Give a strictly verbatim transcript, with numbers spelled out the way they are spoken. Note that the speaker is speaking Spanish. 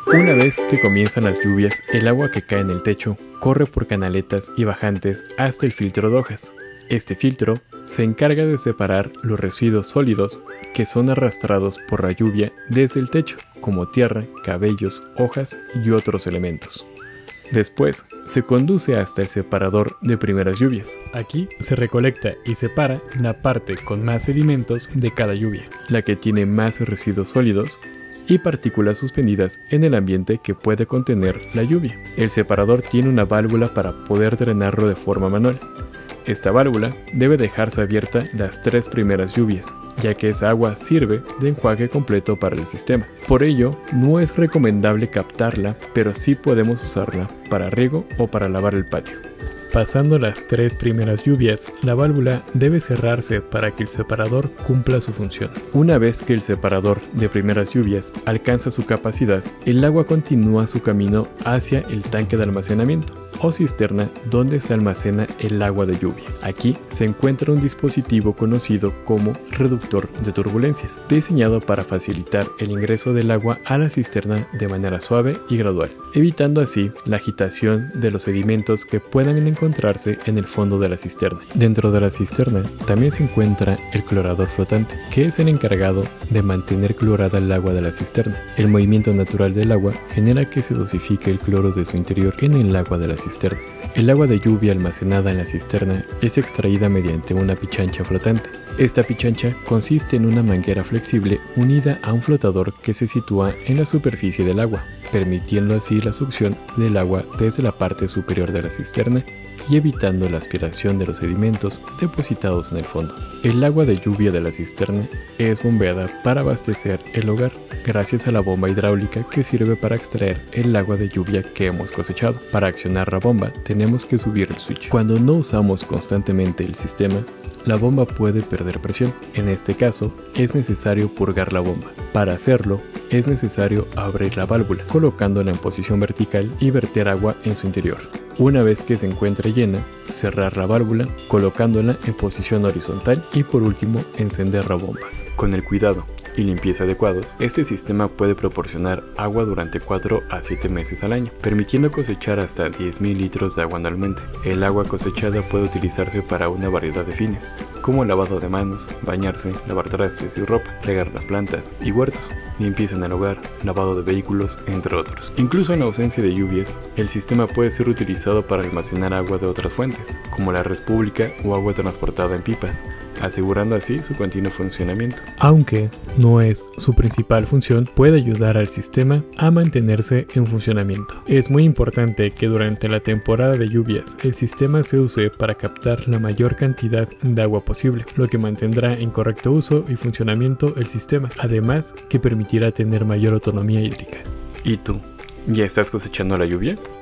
Una vez que comienzan las lluvias, el agua que cae en el techo corre por canaletas y bajantes hasta el filtro de hojas. Este filtro se encarga de separar los residuos sólidos que son arrastrados por la lluvia desde el techo, como tierra, cabellos, hojas y otros elementos. Después, se conduce hasta el separador de primeras lluvias. Aquí se recolecta y separa la parte con más sedimentos de cada lluvia, la que tiene más residuos sólidos y partículas suspendidas en el ambiente que puede contener la lluvia. El separador tiene una válvula para poder drenarlo de forma manual. Esta válvula debe dejarse abierta las tres primeras lluvias, ya que esa agua sirve de enjuague completo para el sistema. Por ello, no es recomendable captarla, pero sí podemos usarla para riego o para lavar el patio. Pasando las tres primeras lluvias, la válvula debe cerrarse para que el separador cumpla su función. Una vez que el separador de primeras lluvias alcanza su capacidad, el agua continúa su camino hacia el tanque de almacenamiento o cisterna donde se almacena el agua de lluvia. Aquí se encuentra un dispositivo conocido como reductor de turbulencias, diseñado para facilitar el ingreso del agua a la cisterna de manera suave y gradual, evitando así la agitación de los sedimentos que puedan encontrarse en el fondo de la cisterna. Dentro de la cisterna también se encuentra el clorador flotante, que es el encargado de mantener clorada el agua de la cisterna. El movimiento natural del agua genera que se dosifique el cloro de su interior en el agua de la cisterna. El agua de lluvia almacenada en la cisterna es extraída mediante una pichancha flotante. Esta pichancha consiste en una manguera flexible unida a un flotador que se sitúa en la superficie del agua, permitiendo así la succión del agua desde la parte superior de la cisterna y evitando la aspiración de los sedimentos depositados en el fondo. El agua de lluvia de la cisterna es bombeada para abastecer el hogar gracias a la bomba hidráulica que sirve para extraer el agua de lluvia que hemos cosechado. Para accionar la bomba tenemos que subir el switch. Cuando no usamos constantemente el sistema, la bomba puede perder presión. En este caso, es necesario purgar la bomba. Para hacerlo, es necesario abrir la válvula, colocándola en posición vertical y verter agua en su interior. Una vez que se encuentre llena, cerrar la válvula, colocándola en posición horizontal y por último, encender la bomba. Con el cuidado y limpieza adecuados, este sistema puede proporcionar agua durante cuatro a siete meses al año, permitiendo cosechar hasta diez mil litros de agua anualmente. El agua cosechada puede utilizarse para una variedad de fines, como lavado de manos, bañarse, lavar trastes y ropa, regar las plantas y huertos, limpieza en el hogar, lavado de vehículos, entre otros. Incluso en ausencia de lluvias, el sistema puede ser utilizado para almacenar agua de otras fuentes, como la red pública o agua transportada en pipas, asegurando así su continuo funcionamiento. Aunque no es su principal función, puede ayudar al sistema a mantenerse en funcionamiento. Es muy importante que durante la temporada de lluvias el sistema se use para captar la mayor cantidad de agua posible, lo que mantendrá en correcto uso y funcionamiento el sistema, además que permitirá tener mayor autonomía hídrica. ¿Y tú? ¿Ya estás cosechando la lluvia?